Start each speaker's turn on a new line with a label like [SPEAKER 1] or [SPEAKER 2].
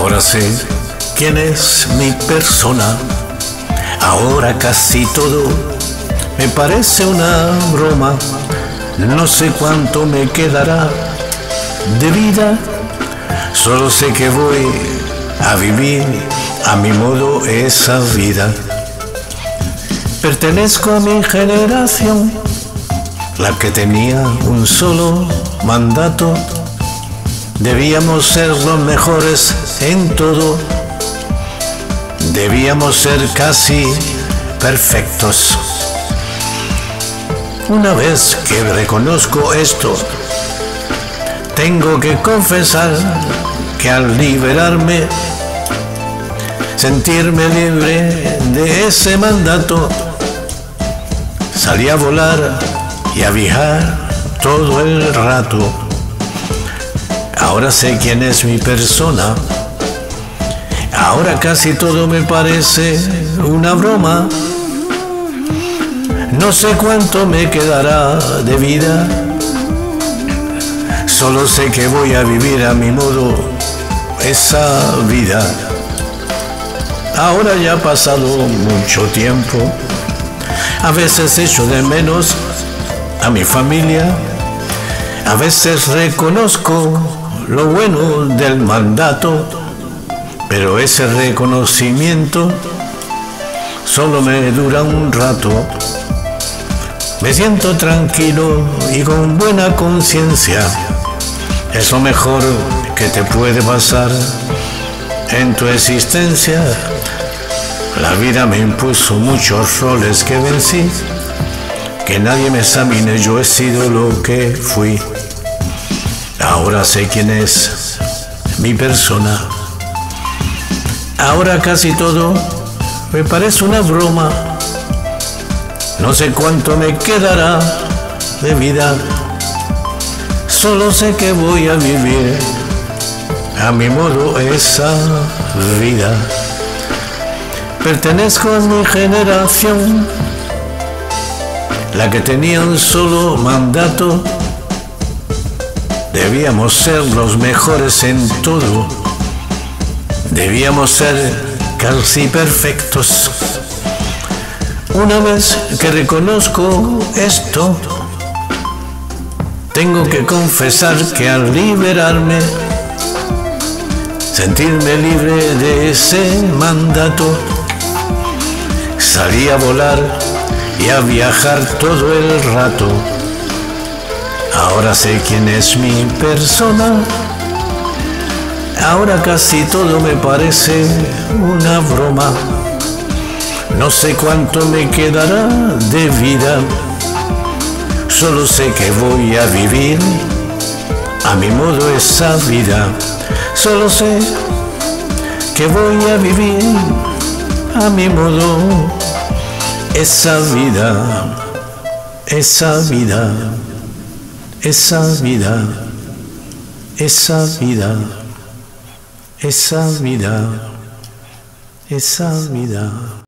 [SPEAKER 1] Ahora sé quién es mi persona. Ahora casi todo me parece una broma. No sé cuánto me quedará de vida. Solo sé que voy a vivir a mi modo esa vida. Pertenezco a mi generación, la que tenía un solo mandato. Debíamos ser los mejores en todo. Debíamos ser casi perfectos. Una vez que reconozco esto, tengo que confesar que al liberarme, sentirme libre de ese mandato, salí a volar y a viajar todo el rato. Ahora sé quién es mi persona. Ahora casi todo me parece una broma. No sé cuánto me quedará de vida. Solo sé que voy a vivir a mi modo esa vida. Ahora ya ha pasado mucho tiempo. A veces echo de menos a mi familia. A veces reconozco lo bueno del mandato, pero ese reconocimiento solo me dura un rato. Me siento tranquilo y con buena conciencia. Es lo mejor que te puede pasar en tu existencia. La vida me impuso muchos roles que vencí. Que nadie me examine, yo he sido lo que fui. Ahora sé quién es mi persona. Ahora casi todo me parece una broma. No sé cuánto me quedará de vida. Solo sé que voy a vivir a mi modo esa vida. Pertenezco a mi generación, la que tenía un solo mandato. Debíamos ser los mejores en todo. Debíamos ser casi perfectos. Una vez que reconozco esto, tengo que confesar que al liberarme, sentirme libre de ese mandato, salí a volar y a viajar todo el rato. Ahora sé quién es mi persona. Ahora casi todo me parece una broma. No sé cuánto me quedará de vida. Solo sé que voy a vivir a mi modo esa vida. Solo sé que voy a vivir a mi modo esa vida. Esa vida. Esa vida. Esa vida. Esa vida. Esa vida.